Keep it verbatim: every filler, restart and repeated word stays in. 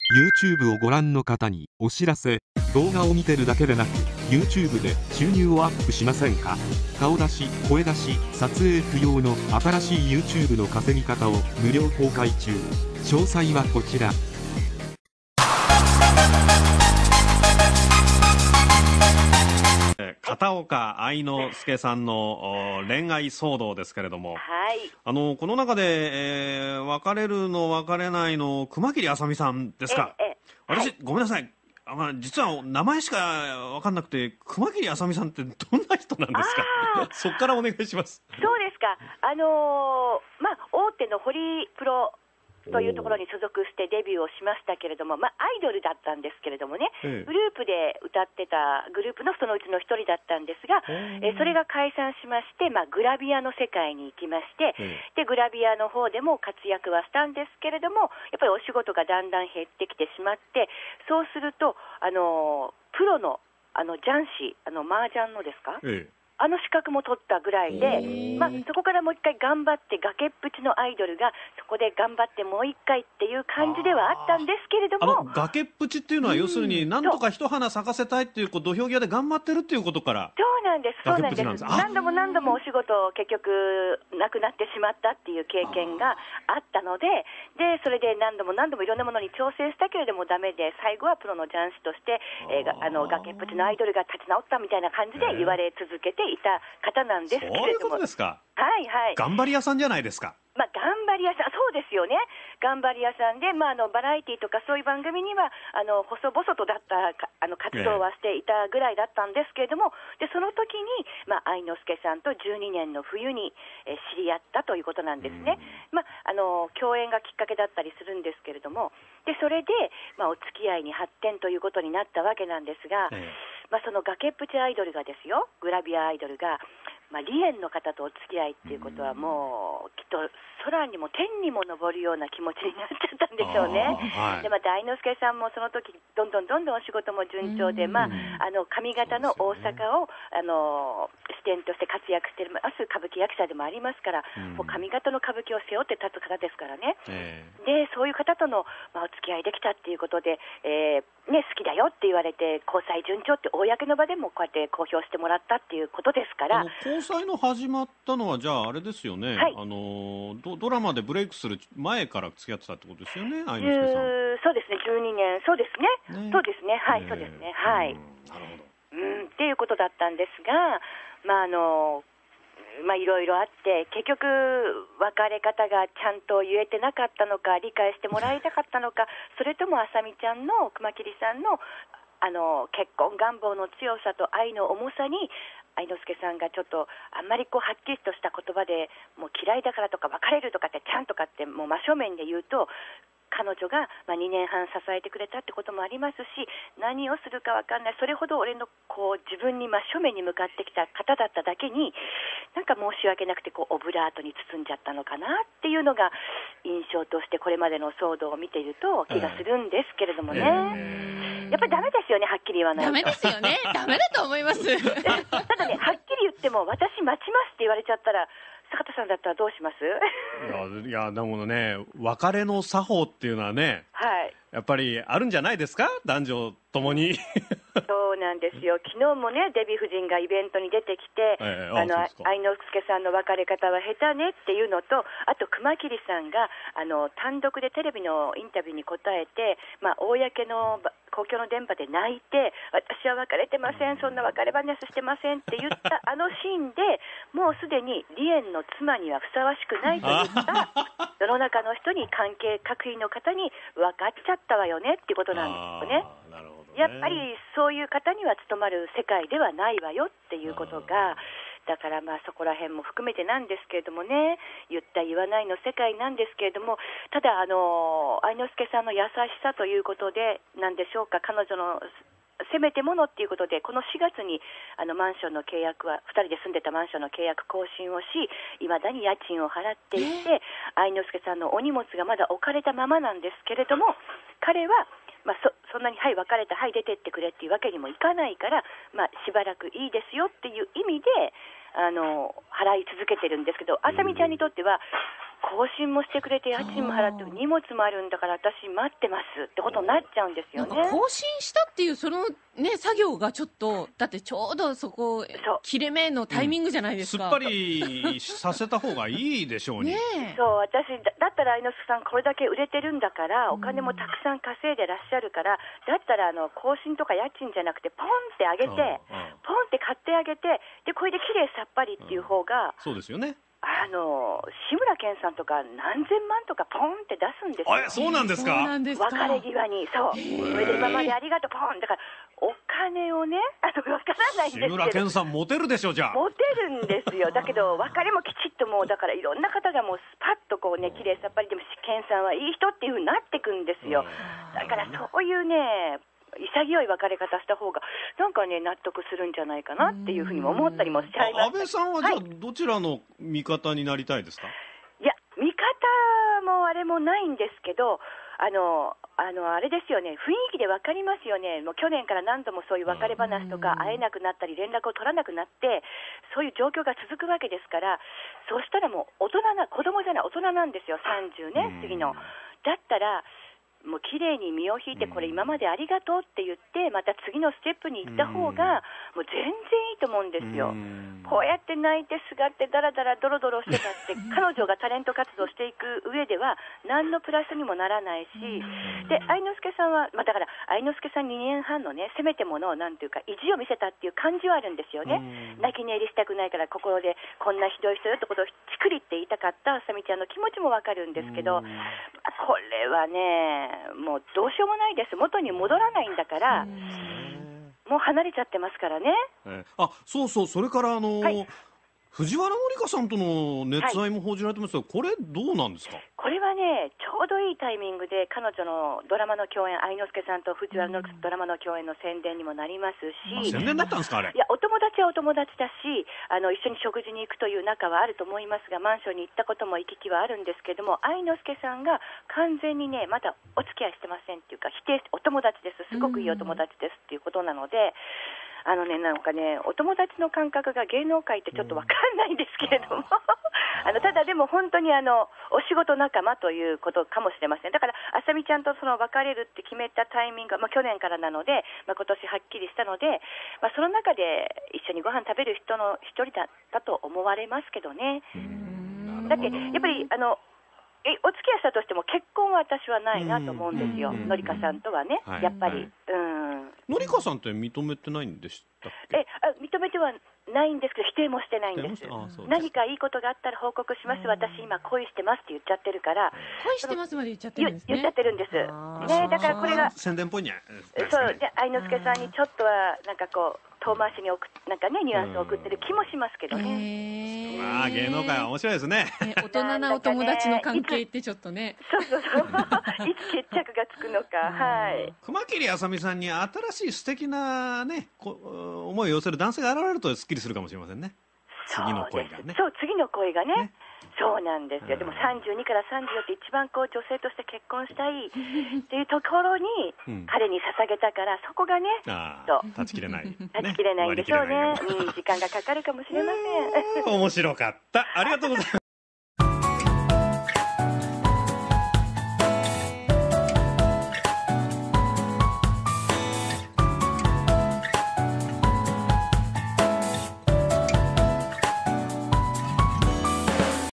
YouTube をご覧の方にお知らせ。動画を見てるだけでなく YouTube で収入をアップしませんか？顔出し、声出し、撮影不要の新しい YouTube の稼ぎ方を無料公開中。詳細はこちら。 片岡愛之助さんの恋愛騒動ですけれども、はい、あのこの中で、えー、別れるの別れないの熊切あさみさんですか。ええ私、はい、ごめんなさい、あ、まあ、実は名前しか分かんなくて、熊切あさみさんってどんな人なんですか？そこからお願いします。 そうですか、あのーまあ、大手のホリプロというところに所属してデビューをしましたけれども、まあ、アイドルだったんですけれどもね、ええ、グループで歌ってたグループのそのうちの一人だったんですが、えそれが解散しまして、まあ、グラビアの世界に行きまして、ええ、でグラビアの方でも活躍はしたんですけれども、やっぱりお仕事がだんだん減ってきてしまって、そうするとあのプロのあの雀士、あの麻雀のですか、ええ、あの資格も取ったぐらいで、まあ、そこからもう一回頑張って、崖っぷちのアイドルがそこで頑張ってもう一回っていう感じではあったんですけれども、 あの崖っぷちっていうのは要するに何とか一花咲かせたいっていう、こう土俵際で頑張ってるっていうことから。 そうなんです、そうなんです。何度も何度もお仕事を結局なくなってしまったっていう経験があったので、でそれで何度も何度もいろんなものに挑戦したけれどもダメで、最後はプロの雀士として、えー、あの崖っぷちのアイドルが立ち直ったみたいな感じで言われ続けていた方なんですけれども。 そういうことですか。 はいはい。 頑張り屋さんじゃないですか。 まあ、頑張り屋さん、そうですよね、頑張り屋さんで、まあ、あのバラエティとかそういう番組にはあの細々とだったかあの活動はしていたぐらいだったんですけれども、でその時に、まあ、愛之助さんとじゅうにねんの冬に、え知り合ったということなんですね。まあ、あの共演がきっかけだったりするんですけれども、でそれで、まあ、お付き合いに発展ということになったわけなんですが、ええまあ、その崖っぷちアイドルがですよ、グラビアアイドルが、まあ、梨園の方とお付き合いっていうことは、もうきっと空にも天にも昇るような気持ちになっちゃったんでしょうね。はい、でまた愛之助さんもその時どんどんどんどんお仕事も順調で、まあ、あの上方の大阪を、あの視点として活躍しています歌舞伎役者でもありますから、もう上方の歌舞伎を背負って立つ方ですからね、えー、でそういう方との、まあ、お付き合いできたっていうことで、えーね、好きだよって言われて交際順調って公の場でもこうやって公表してもらったっていうことですから。 あの交際の始まったのはじゃああれですよね、はい、あの ド, ドラマでブレイクする前から付き合ってたってことですよね、愛之助さん。 そうですね、じゅうにねん、そうですね、ねそうですね、はい、そうですね、はい、なるほど、うん、っていうことだったんですが、まああのまあ、いろいろあって結局別れ方がちゃんと言えてなかったのか、理解してもらいたかったのか、それともあさみちゃんの熊切さんのあの結婚願望の強さと愛の重さに愛之助さんがちょっとあんまりこうはっきりとした言葉でもう嫌いだからとか別れるとかってちゃんとかってもう真正面で言うと、彼女がまあにねんはん支えてくれたってこともありますし、何をするか分かんない、それほど俺のこう自分に真正面に向かってきた方だっただけに、なんか申し訳なくてこうオブラートに包んじゃったのかなっていうのが印象としてこれまでの騒動を見ていると気がするんですけれどもね、えー、やっぱりダメですよね、はっきり言わないと。 ダメですよね、ダメだと思いますただね、はっきり言っても私待ちますって言われちゃったら坂田さんだったらどうします？ いや、いやでもね、別れの作法っていうのはね、はい、やっぱりあるんじゃないですか、男女ともに。 そうなんですよ、昨日もねデヴィ夫人がイベントに出てきて、えー、あの愛之助さんの別れ方は下手ねっていうのと、あと熊切さんがあの単独でテレビのインタビューに答えて、まあ、公の公共の電波で泣いて、私は別れてません、そんな別れ話してませんって言ったあのシーンでもうすでに梨園の妻にはふさわしくないと言った世の中の人に、関係各位の方に分かっちゃったわよねっていうことなんですよね。なるほどね。やっぱりそういう方には務まる世界ではないわよっていうことが、だからまあそこら辺も含めてなんですけれどもね、言った言わないの世界なんですけれども、ただあの愛之助さんの優しさということでなんでしょうか、彼女のせめてものっていうことでこのしがつにあのマンションの契約はふたりで住んでたマンションの契約更新をし、いまだに家賃を払っていて、愛之助さんのお荷物がまだ置かれたままなんですけれども、彼はまあ、そ, そんなにはい別れた、はい出てってくれっていうわけにもいかないから、まあ、しばらくいいですよっていう意味であの払い続けてるんですけど、あさみちゃんにとっては更新もしてくれて家賃も払って荷物もあるんだから私待ってますってことになっちゃうんですよね。 なんか更新したっていうそのね作業がちょっとだってちょうどそこ切れ目のタイミングじゃないですか、 うん、すっぱりさせた方がいいでしょうにね。 そう私 だ, だったら愛之助さんこれだけ売れてるんだからお金もたくさん稼いでらっしゃるから、だったらあの更新とか家賃じゃなくてポンってあげて、ポンって買ってあげて、でこれで綺麗さっぱりっていう方が、 そうですよね。 あの志村けんさんとか何千万とかポンって出すんですよ。 あ、そうなんですか。 別れ際に。そうそれで今までありがとうポンだからお金をね、あの分からないんですけど、 志村けんさんモテるでしょ。じゃあモテるんですよ。だけど別れもきちっともうだからいろんな方がもうスパッとこうね綺麗さっぱりでもけんさんはいい人っていう風になってくんですよ。だからそういうね潔い別れ方した方がなんかね納得するんじゃないかなっていうふうにも思ったりもしちゃいます。 安倍さんはじゃあどちらの味方になりたいですか。 いや味方もあれもないんですけど、あのあのあれですよね、雰囲気で分かりますよね。もう去年から何度もそういう別れ話とか会えなくなったり連絡を取らなくなってそういう状況が続くわけですから、そうしたらもう大人な子供じゃない大人なんですよ。さんじゅうね過ぎのだったらもう綺麗に身を引いてこれ今までありがとうって言ってまた次のステップに行った方がもう全然いいと思うんですよ。こうやって泣いてすがってダラダラドロドロしてたって彼女がタレント活動していく上では何のプラスにもならないし、で愛之助さんは、まあ、だから愛之助さんにねんはんのねせめてものをなんていうか意地を見せたっていう感じはあるんですよね。泣き寝入りしたくないから心でこんなひどい人よってことをチクリって言いたかったあさみちゃんの気持ちもわかるんですけど、これはねもうどうしようもないです。元に戻らないんだからもう離れちゃってますからね。 えー、あそうそう、それからあのーはい藤原紀香さんとの熱愛も報じられてますけど、はい、これどうなんですか。 これはねちょうどいいタイミングで彼女のドラマの共演愛之助さんと藤原のドラマの共演の宣伝にもなりますし、 宣伝だったんですかあれ。 いやお友達はお友達だしあの一緒に食事に行くという仲はあると思いますがマンションに行ったことも行き来はあるんですけども、愛之助さんが完全にねまだお付き合いしてませんっていうか否定してお友達ですすごくいいお友達ですっていうことなので、あのね、なんかねお友達の感覚が芸能界ってちょっと分かんないんですけれどもあのただでも本当にあのお仕事仲間ということかもしれません。だからあさみちゃんとその別れるって決めたタイミングが、まあ、去年からなので、まあ、今年はっきりしたので、まあ、その中で一緒にご飯食べる人の一人だったと思われますけどね。だってやっぱりあのえお付き合いしたとしても結婚は私はないなと思うんですよ。のりかさんとはね、はい、やっぱり、はい、うんのりかさんって認めてないんでしたっけ。 えあ認めてはないんですけど否定もしてないんです。何かいいことがあったら報告します、私今恋してますって言っちゃってるから。 恋してますまで言っちゃってるんですね。 言っちゃってるんですね。だからこれが宣伝っぽいね。 そうで愛之助さんにちょっとはなんかこう遠回しに送なんかねニュアンスを送ってる気もしますけどね。 まあ芸能界は面白いですね。 大人なお友達の関係ってちょっとね。 そうそうそういつ決着がつくのか。はい。 熊切あさみさんに新しい素敵なねこ思いを寄せる男性が現れるとすっきりするかもしれませんね。次の恋がね。 そう次の恋がね。ねそうなんですよ。 うん、 でもさんじゅうにからさんじゅうよんって一番こう女性として結婚したいっていうところに彼に捧げたから、そこがね、 と断ち切れない、ね、 断ち切れないんでしょうね。うん、時間がかかるかもしれません。 面白かった。ありがとうございます。